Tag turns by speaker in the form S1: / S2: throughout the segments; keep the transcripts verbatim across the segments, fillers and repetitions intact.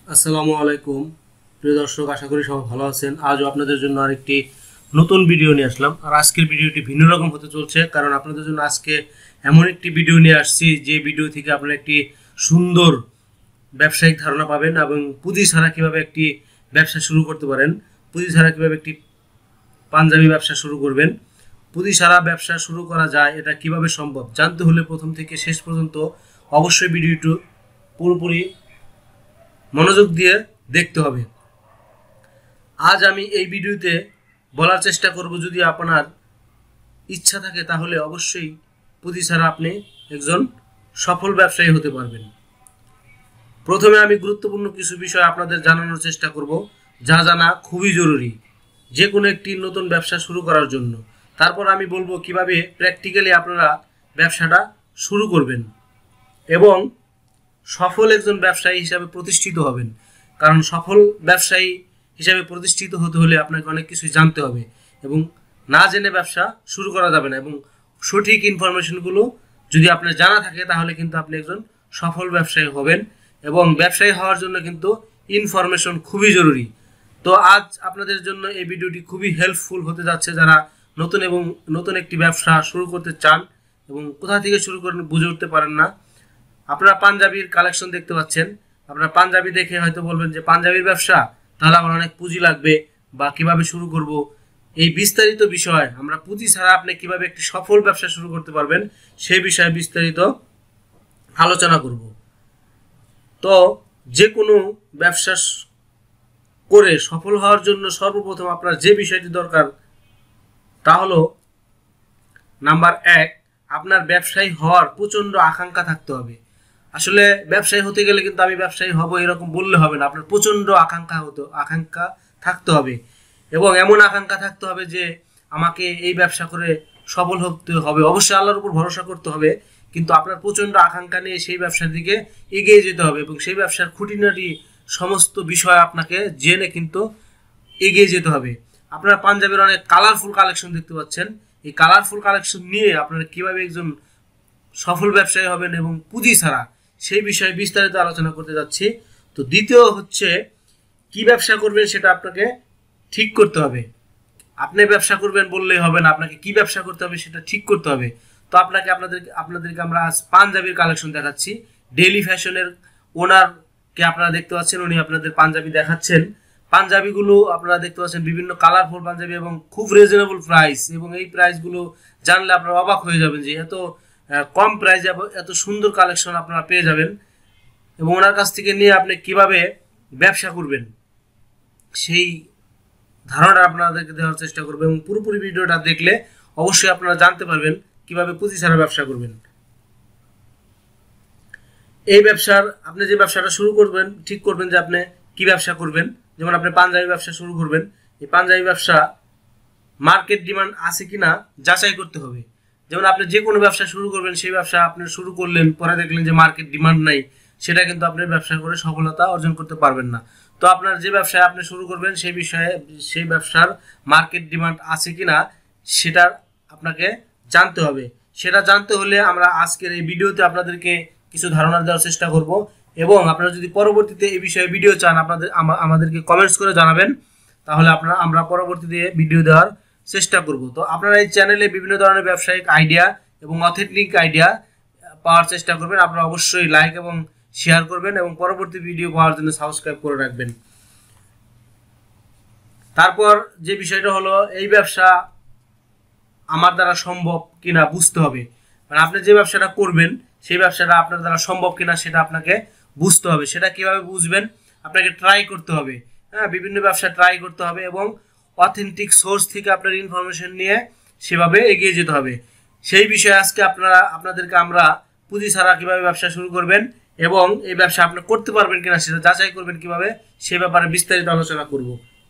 S1: আসসালামু আলাইকুম প্রিয় দর্শক, আশা করি সবাই ভালো আছেন। আজও আপনাদের জন্য আরেকটি নতুন ভিডিও নিয়ে আসলাম। আর আজকের ভিডিওটি ভিন্ন রকম হতে চলছে, কারণ আপনাদের জন্য আজকে এমন একটি ভিডিও নিয়ে আসছি যে ভিডিও থেকে আপনারা একটি সুন্দর ব্যবসায়িক ধারণা পাবেন এবং পুঁজি ছাড়া কীভাবে একটি ব্যবসা শুরু করতে পারেন, পুঁজি ছাড়া কীভাবে একটি পাঞ্জাবি ব্যবসা শুরু করবেন, পুঁজি ছাড়া ব্যবসা শুরু করা যায় এটা কিভাবে সম্ভব জানতে হলে প্রথম থেকে শেষ পর্যন্ত অবশ্যই ভিডিওটি পুরোপুরি মনোযোগ দিয়ে দেখতে হবে। আজ আমি এই ভিডিওতে বলার চেষ্টা করব, যদি আপনার ইচ্ছা থাকে তাহলে অবশ্যই পুঁজি ছাড়া আপনি একজন সফল ব্যবসায়ী হতে পারবেন। প্রথমে আমি গুরুত্বপূর্ণ কিছু বিষয় আপনাদের জানানোর চেষ্টা করব, যা জানা খুবই জরুরি যে কোনো একটি নতুন ব্যবসা শুরু করার জন্য। তারপর আমি বলবো কিভাবে প্র্যাকটিক্যালি আপনারা ব্যবসাটা শুরু করবেন এবং সফল একজন ব্যবসায়ী হিসাবে প্রতিষ্ঠিত হবেন। কারণ সফল ব্যবসায়ী হিসাবে প্রতিষ্ঠিত হতে হলে আপনাকে অনেক কিছুই জানতে হবে এবং না জেনে ব্যবসা শুরু করা যাবে না। এবং সঠিক ইনফরমেশনগুলো যদি আপনার জানা থাকে তাহলে কিন্তু আপনি একজন সফল ব্যবসায়ী হবেন। এবং ব্যবসায়ী হওয়ার জন্য কিন্তু ইনফরমেশন খুবই জরুরি। তো আজ আপনাদের জন্য এই ভিডিওটি খুবই হেল্পফুল হতে যাচ্ছে, যারা নতুন এবং নতুন একটি ব্যবসা শুরু করতে চান এবং কোথা থেকে শুরু করেন বুঝে উঠতে পারেন না। আপনারা পাঞ্জাবির কালেকশন দেখতে পাচ্ছেন, আপনারা পাঞ্জাবি দেখে হয়তো বলবেন যে পাঞ্জাবির ব্যবসা, তাহলে আমার অনেক পুঁজি লাগবে বা কিভাবে শুরু করব। এই বিস্তারিত বিষয় আমরা পুঁজি ছাড়া আপনি কিভাবে একটি সফল ব্যবসা শুরু করতে পারবেন সেই বিষয়ে বিস্তারিত আলোচনা করব। তো যে কোনো ব্যবসা করে সফল হওয়ার জন্য সর্বপ্রথম আপনার যে বিষয়টি দরকার তা হলো নাম্বার এক, আপনার ব্যবসায়ী হওয়ার প্রচণ্ড আকাঙ্ক্ষা থাকতে হবে। আসলে ব্যবসায়ী হতে গেলে কিন্তু আমি ব্যবসায়ী হব এরকম বললে হবে না, আপনার প্রচণ্ড আকাঙ্ক্ষা হতো আকাঙ্ক্ষা থাকতে হবে এবং এমন আকাঙ্ক্ষা থাকতে হবে যে আমাকে এই ব্যবসা করে সফল হতে হবে। অবশ্যই আল্লাহর উপর ভরসা করতে হবে, কিন্তু আপনার প্রচণ্ড আকাঙ্ক্ষা নিয়ে সেই ব্যবসার দিকে এগিয়ে যেতে হবে এবং সেই ব্যবসার খুঁটিনাটি সমস্ত বিষয় আপনাকে জেনে কিন্তু এগিয়ে যেতে হবে। আপনারা পাঞ্জাবের অনেক কালারফুল কালেকশন দেখতে পাচ্ছেন, এই কালারফুল কালেকশন নিয়ে আপনারা কিভাবে একজন সফল ব্যবসায়ী হবেন এবং পুঁজি ছাড়া সেই বিষয়ে বিস্তারিত আলোচনা করতে যাচ্ছি। তো দ্বিতীয় হচ্ছে কি ব্যবসা করবেন সেটা আপনাকে ঠিক করতে হবে। আপনি ব্যবসা করবেন বললেই হবে না, আপনাকে কি ব্যবসা করতে হবে সেটা ঠিক করতে হবে। তো আপনাকে আপনাদের আপনাদেরকে আমরা আজ পাঞ্জাবির কালেকশন দেখাচ্ছি। ডেইলি ফ্যাশনের ওনারকে আপনারা দেখতে পাচ্ছেন, উনি আপনাদের পাঞ্জাবি দেখাচ্ছেন। পাঞ্জাবিগুলো আপনারা দেখতে পাচ্ছেন বিভিন্ন কালারফুল পাঞ্জাবি এবং খুব রিজনেবল প্রাইস, এবং এই প্রাইসগুলো জানলে আপনারা অবাক হয়ে যাবেন যে এত কম প্রাইসে এত সুন্দর কালেকশন আপনারা পেয়ে যাবেন। এবং ওনার কাছ থেকে নিয়ে আপনি কিভাবে ব্যবসা করবেন সেই ধারণা আপনাদেরকে দেওয়ার চেষ্টা করবো এবং পুরোপুরি ভিডিওটা দেখলে অবশ্যই আপনারা জানতে পারবেন কিভাবে পুঁজি ছাড়া ব্যবসা করবেন। এই ব্যবসার আপনি যে ব্যবসাটা শুরু করবেন ঠিক করবেন যে আপনি কি ব্যবসা করবেন। যেমন আপনি পাঞ্জাবি ব্যবসা শুরু করবেন, এই পাঞ্জাবি ব্যবসা মার্কেট ডিমান্ড আছে কিনা যাচাই করতে হবে। যেমন আপনি যে কোনো ব্যবসা শুরু করবেন, সেই ব্যবসা আপনি শুরু করলেন, পরে দেখলেন যে মার্কেট ডিমান্ড নাই, সেটা কিন্তু আপনি ব্যবসা করে সফলতা অর্জন করতে পারবেন না। তো আপনার যে ব্যবসায় আপনি শুরু করবেন সেই বিষয়ে সেই ব্যবসার মার্কেট ডিমান্ড আছে কিনা সেটা আপনাকে জানতে হবে। সেটা জানতে হলে আমরা আজকের এই ভিডিওতে আপনাদেরকে কিছু ধারণা দেওয়ার চেষ্টা করব এবং আপনারা যদি পরবর্তীতে এই বিষয়ে ভিডিও চান আপনাদের আমাদেরকে কমেন্টস করে জানাবেন, তাহলে আপনারা আমরা পরবর্তীতে ভিডিও দেওয়ার চেষ্টা করব। তো আপনারা এই চ্যানেলে বিভিন্ন ধরনের ব্যবসায়িক আইডিয়া এবং অথেন্টিক আইডিয়া পাওয়ার চেষ্টা করবেন। আপনারা অবশ্যই লাইক এবং শেয়ার করবেন এবং পরবর্তী ভিডিও পাওয়ার জন্য সাবস্ক্রাইব করে রাখবেন। তারপর যে বিষয়টা হলো এই ব্যবসা আমার দ্বারা সম্ভব কিনা বুঝতে হবে। মানে আপনি যে ব্যবসাটা করবেন সেই ব্যবসাটা আপনার দ্বারা সম্ভব কিনা সেটা আপনাকে বুঝতে হবে। সেটা কিভাবে বুঝবেন, আপনাকে ট্রাই করতে হবে। হ্যাঁ, বিভিন্ন ব্যবসা ট্রাই করতে হবে এবং অথেন্টিক সোর্স থেকে আপনার ইনফরমেশন নিয়ে সেভাবে এগিয়ে যেতে হবে। সেই বিষয়ে আজকে আপনারা আপনাদেরকে আমরা পুঁজি ছাড়া কিভাবে ব্যবসা শুরু করবেন এবং এই ব্যবসা আপনি করতে পারবেন কিনা সেটা যাচাই করবেন কিভাবে, সে ব্যাপারে বিস্তারিত আলোচনা করব।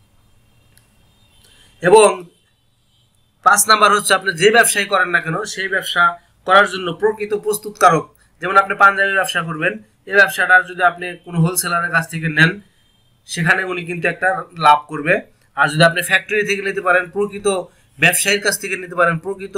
S1: এবং পাঁচ নাম্বার হচ্ছে আপনি যে ব্যবসায় করেন না কেন সেই ব্যবসা করার জন্য প্রকৃত প্রস্তুতকারক। যেমন আপনি পাঞ্জাবি ব্যবসা করবেন, এই ব্যবসাটা যদি আপনি কোনো হোলসেলারের কাছ থেকে নেন সেখানে উনি কিন্তু একটা লাভ করবে। আর যদি আপনি ফ্যাক্টরি থেকে নিতে পারেন, প্রকৃত ব্যবসায়ীর কাছ থেকে নিতে পারেন, প্রকৃত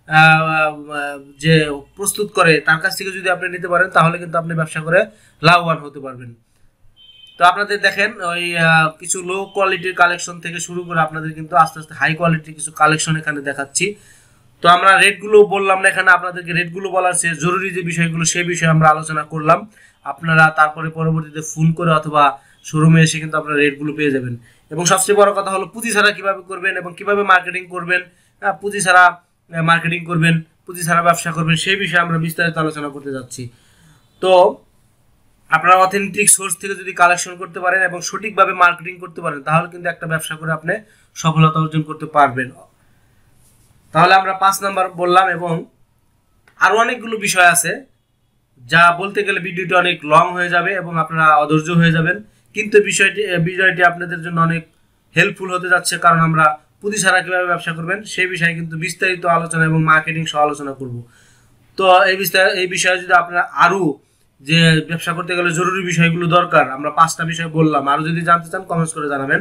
S1: যে প্রস্তুত করে তার কাছ থেকে যদি আপনি নিতে পারেন তাহলে কিন্তু আপনি ব্যবসা করে লাভবান হতে পারবেন। তো আপনাদের দেখেন ওই কিছু লো কোয়ালিটির কালেকশন থেকে শুরু করে আপনাদের কিন্তু আস্তে আস্তে হাই কোয়ালিটির কিছু কালেকশন এখানে দেখাচ্ছি। তো আমরা রেটগুলো বললাম না এখানে, আপনাদেরকে রেটগুলো বলার চেয়ে জরুরি যে বিষয়গুলো সেই বিষয়ে আমরা আলোচনা করলাম। আপনারা তারপরে পরবর্তীতে ফোন করে অথবা শোরুমে এসে কিন্তু আপনারা রেটগুলো পেয়ে যাবেন। এবং সবচেয়ে বড় কথা হলো পুঁজি ছাড়া কীভাবে করবেন এবং কীভাবে মার্কেটিং করবেন, পুঁজি ছাড়া মার্কেটিং করবেন, পুঁজি ছাড়া ব্যবসা করবেন, সেই বিষয়ে আমরা বিস্তারিত আলোচনা করতে যাচ্ছি। তো আপনারা অথেন্টিক সোর্স থেকে যদি কালেকশন করতে পারেন এবং সঠিকভাবে মার্কেটিং করতে পারেন তাহলে কিন্তু একটা ব্যবসা করে আপনি সফলতা অর্জন করতে পারবেন। তাহলে আমরা পাঁচ নাম্বার বললাম এবং আরও অনেকগুলো বিষয় আছে যা বলতে গেলে ভিডিওটি অনেক লং হয়ে যাবে এবং আপনারা অধৈর্য হয়ে যাবেন, কিন্তু বিষয়টি বিষয়টি আপনাদের জন্য অনেক হেল্পফুল হতে যাচ্ছে, কারণ আমরা পুঁজি ছাড়া কীভাবে ব্যবসা করবেন সেই বিষয়ে কিন্তু বিস্তারিত আলোচনা এবং মার্কেটিং সহ আলোচনা করব। তো এই বিস্তার এই বিষয়ে যদি আপনারা আরও যে ব্যবসা করতে গেলে জরুরি বিষয়গুলো দরকার, আমরা পাঁচটা বিষয় বললাম, আরও যদি জানতে চান কমেন্টস করে জানাবেন।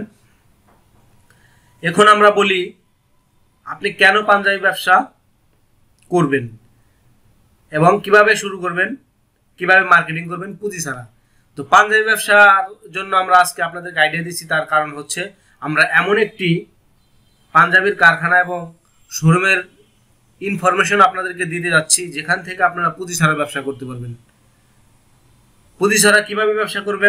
S1: এখন আমরা বলি আপনি কেন পাঞ্জাবি ব্যবসা করবেন এবং কিভাবে শুরু করবেন, কিভাবে মার্কেটিং করবেন পুঁজি ছাড়া। তো পাঞ্জাবি ব্যবসার জন্য আমরা আজকে আপনাদেরকে আইডিয়া দিচ্ছি, তার কারণ হচ্ছে আমরা এমন একটি পাঞ্জাবির কারখানা এবং শোরুমের ইনফরমেশন আপনাদেরকে দিতে যাচ্ছি যেখান থেকে আপনারা পুঁজি ছাড়া ব্যবসা করতে পারবেন। পুঁজি ছাড়া কিভাবে ব্যবসা করবেন,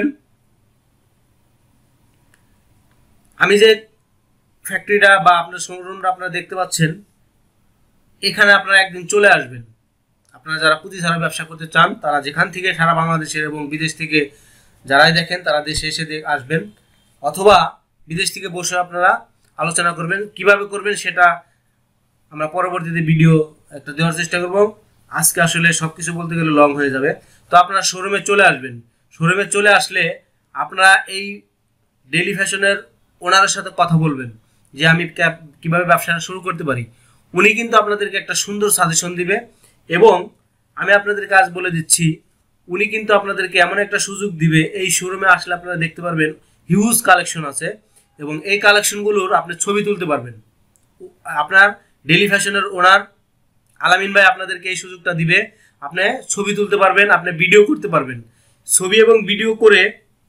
S1: আমি যে ফ্যাক্টরিটা বা আপনার শোরুমটা আপনারা দেখতে পাচ্ছেন এখানে আপনারা একদিন চলে আসবেন। আপনারা যারা পুঁজি ছাড়া ব্যবসা করতে চান তারা যেখান থেকে সারা বাংলাদেশের এবং বিদেশ থেকে যারাই দেখেন তারা দেশে এসে আসবেন, অথবা বিদেশ থেকে বসে আপনারা আলোচনা করবেন কিভাবে করবেন, সেটা আমরা পরবর্তীতে ভিডিও একটা দেওয়ার চেষ্টা করব। আজকে আসলে সব কিছু বলতে গেলে লং হয়ে যাবে। তো আপনারা শোরুমে চলে আসবেন। শোরুমে চলে আসলে আপনারা এই ডেইলি ফ্যাশনের ওনারের সাথে কথা বলবেন যে আমি কিভাবে ব্যবসাটা শুরু করতে পারি। উনি কিন্তু আপনাদেরকে একটা সুন্দর সাজেশন দিবে এবং আমি আপনাদেরকে আজ বলে দিচ্ছি উনি কিন্তু আপনাদেরকে এমন একটা সুযোগ দিবে, এই শোরুমে আসলে আপনারা দেখতে পারবেন হিউজ কালেকশন আছে এবং এই কালেকশনগুলোর আপনি ছবি তুলতে পারবেন। আপনার ডেইলি ফ্যাশনের ওনার আলামিন ভাই আপনাদেরকে এই সুযোগটা দিবে, আপনি ছবি তুলতে পারবেন, আপনি ভিডিও করতে পারবেন। ছবি এবং ভিডিও করে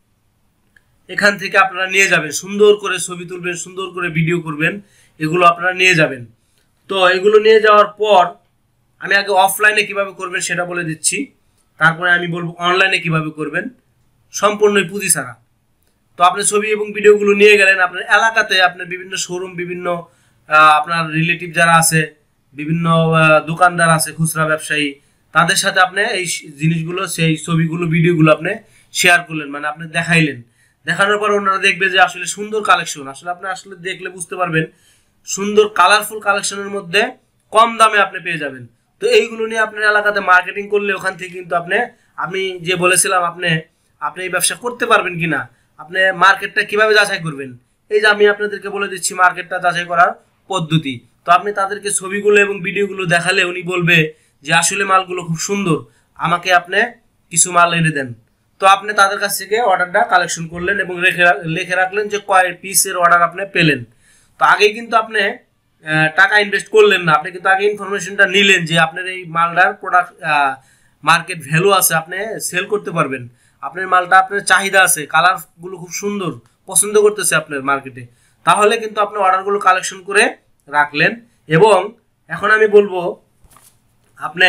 S1: এখান থেকে আপনারা নিয়ে যাবেন, সুন্দর করে ছবি তুলবেন, সুন্দর করে ভিডিও করবেন, এগুলো আপনারা নিয়ে যাবেন। তো এগুলো নিয়ে যাওয়ার পর আমি আগে অফলাইনে কিভাবে করবেন সেটা বলে দিচ্ছি, তারপরে আমি বলবো অনলাইনে কিভাবে করবেন সম্পূর্ণই পুঁজি ছাড়া। তো আপনি ছবি এবং ভিডিওগুলো নিয়ে গেলেন, আপনার এলাকাতে আপনার বিভিন্ন শোরুম, বিভিন্ন আপনার রিলেটিভ যারা আছে, বিভিন্ন দোকানদার আছে, খুচরা ব্যবসায়ী, তাদের সাথে আপনি এই জিনিসগুলো, সেই ছবিগুলো, ভিডিওগুলো আপনি শেয়ার করলেন, মানে আপনি দেখাইলেন। দেখানোর পর ওনারা দেখবে যে আসলে সুন্দর কালেকশন, আসলে আপনি আসলে দেখলে বুঝতে পারবেন সুন্দর কালারফুল কালেকশনের মধ্যে কম দামে আপনি পেয়ে যাবেন। তো এইগুলো নিয়ে আপনার এলাকাতে মার্কেটিং করলে ওখান থেকে কিন্তু আপনি আমি যে বলেছিলাম আপনি আপনি এই ব্যবসা করতে পারবেন কিনা, আপনি মার্কেটটা কিভাবে যাচাই করবেন, এই যে আমি আপনাদেরকে বলে দিচ্ছি মার্কেটটা যাচাই করার পদ্ধতি। তো আপনি তাদেরকে ছবিগুলো এবং ভিডিওগুলো দেখালে উনি বলবে যে আসলে মালগুলো খুব সুন্দর, আমাকে আপনি কিছু মাল এনে দেন। তো আপনি তাদের কাছ থেকে অর্ডারটা কালেকশন করলেন এবং রেখে লিখে রাখলেন যে কয় পিসের অর্ডার আপনি পেলেন। তো আগেই কিন্তু আপনি টাকা ইনভেস্ট করলেন না, আপনি কিন্তু আগে ইনফরমেশনটা নিলেন যে আপনার এই মালটার প্রোডাক্ট মার্কেট ভ্যালু আছে, আপনি সেল করতে পারবেন, আপনার মালটা আপনার চাহিদা আছে, কালারগুলো খুব সুন্দর, পছন্দ করতেছে আপনার মার্কেটে, তাহলে কিন্তু আপনি অর্ডারগুলো কালেকশন করে রাখলেন। এবং এখন আমি বলবো আপনি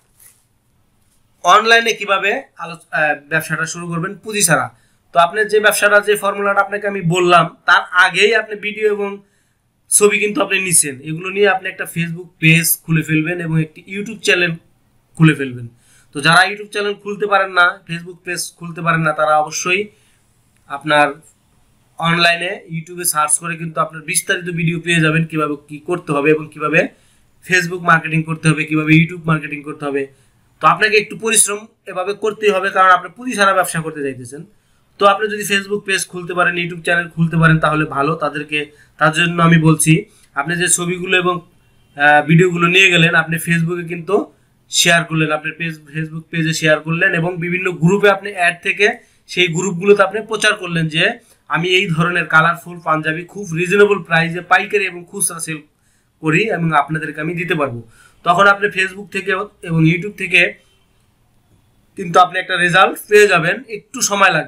S1: অনলাইনে কিভাবে ব্যবসাটা শুরু করবেন পুঁজি ছাড়া। তো আপনার যে ব্যবসাটা, যে ফর্মুলাটা আপনাকে আমি বললাম তার আগেই আপনি ভিডিও এবং ছবি কিন্তু আপনি নিচ্ছেন, এগুলো নিয়ে আপনি একটা ফেসবুক পেজ খুলে ফেলবেন এবং একটি ইউটিউব চ্যানেল খুলে ফেলবেন। তো যারা ইউটিউব চ্যানেল খুলতে পারেন না, ফেসবুক পেজ খুলতে পারেন না, তারা অবশ্যই আপনার অনলাইনে ইউটিউবে সার্চ করে কিন্তু আপনার বিস্তারিত ভিডিও পেয়ে যাবেন কিভাবে কি করতে হবে এবং কিভাবে ফেসবুক মার্কেটিং করতে হবে, কিভাবে ইউটিউব মার্কেটিং করতে হবে। তো আপনাকে একটু পরিশ্রম এভাবে করতেই হবে, কারণ আপনি পুঁজি ছাড়া ব্যবসা করতে চাইতেছেন। তো আপনি যদি ফেসবুক পেজ খুলতে পারেন, ইউটিউব চ্যানেল খুলতে পারেন তাহলে ভালো। তাদেরকে তার জন্য আমি বলছি আপনি যে ছবিগুলো এবং ভিডিওগুলো নিয়ে গেলেন আপনি ফেসবুকে কিন্তু শেয়ার করলেন, আপনি পেজ ফেসবুক পেজে শেয়ার করলেন এবং বিভিন্ন গ্রুপে আপনি অ্যাড থেকে সেই গ্রুপগুলোতে আপনি প্রচার করলেন যে আমি এই ধরনের কালারফুল পাঞ্জাবি খুব রিজনেবল প্রাইসে পাইকারি এবং খুচরা সেল করি এবং আপনাদেরকে আমি দিতে পারবো। তখন আপনি ফেসবুক থেকে এবং ইউটিউব থেকে কিন্তু আপনি একটা রেজাল্ট পেয়ে যাবেন, একটু সময় লাগবে।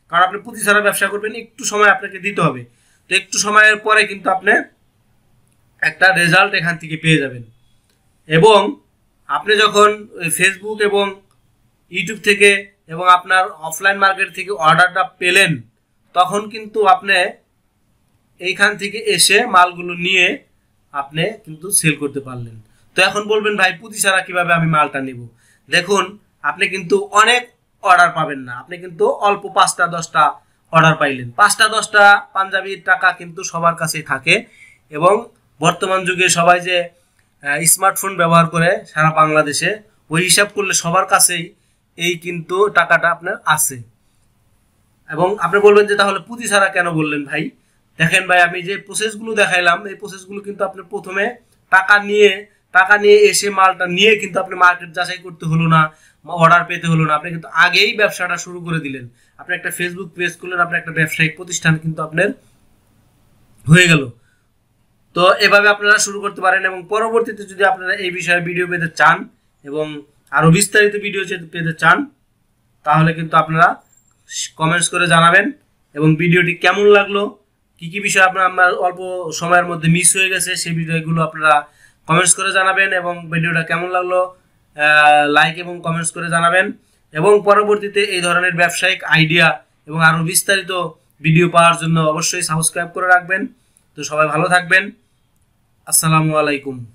S1: কারণ আপনি পুঁজি ছাড়া ব্যবসা করবেন, একটু সময় আপনাকে দিতে হবে। তো একটু সময়ের পরে কিন্তু আপনি একটা রেজাল্ট এখান থেকে পেয়ে যাবেন। এবং আপনি যখন ফেসবুক এবং ইউটিউব থেকে এবং আপনার অফলাইন মার্কেট থেকে অর্ডারটা পেলেন, তখন কিন্তু আপনি এইখান থেকে এসে মালগুলো নিয়ে আপনি কিন্তু সেল করতে পারলেন। তো এখন বলবেন ভাই পুঁজি ছাড়া কিভাবে আমি মালটা নেব? দেখুন, আপনি কিন্তু অনেক অর্ডার পাবেন না, আপনি কিন্তু অল্প পাঁচটা দশটা অর্ডার পাইলেন। পাঁচটা দশটা পাঞ্জাবির টাকা কিন্তু সবার কাছেই থাকে, এবং বর্তমান যুগে সবাই যে স্মার্টফোন ব্যবহার করে সারা বাংলাদেশে, ওই হিসাব করলে সবার কাছেই এই কিন্তু টাকাটা আপনার আছে। এবং আপনি বলবেন যে তাহলে পুঁজি ছাড়া কেন বললেন ভাই? দেখেন ভাই, আমি যে প্রসেসগুলো দেখাইলাম এই প্রসেসগুলো কিন্তু আপনি প্রথমে টাকা নিয়ে টাকা নিয়ে এসে মালটা নিয়ে কিন্তু আপনি মার্কেট যাচাই করতে হলো না, অর্ডার পেতে হলো না, আপনি কিন্তু আগেই ব্যবসাটা শুরু করে দিলেন। আপনি একটা ফেসবুক পেজ করলেন, আপনি একটা ব্যবসায়িক প্রতিষ্ঠান কিন্তু আপনার হয়ে গেল। তো এভাবে আপনারা শুরু করতে পারেন। এবং পরবর্তীতে যদি আপনারা এই বিষয়ে ভিডিও পেতে চান এবং আরো বিস্তারিত ভিডিও পেতে চান, তাহলে কিন্তু আপনারা কমেন্টস করে জানাবেন। এবং ভিডিওটি কেমন লাগলো, কি কি বিষয় আপনার আমার অল্প সময়ের মধ্যে মিস হয়ে গেছে, সেই বিষয়গুলো আপনারা কমেন্টস করে জানাবেন। এবং ভিডিওটা কেমন লাগলো লাইক এবং কমেন্টস করে জানাবেন। এবং পরবর্তীতে এই ধরনের ব্যবসায়িক আইডিয়া এবং আরো বিস্তারিত ভিডিও পাওয়ার জন্য অবশ্যই সাবস্ক্রাইব করে রাখবেন। তো সবাই ভালো থাকবেন। আসসালামু আলাইকুম।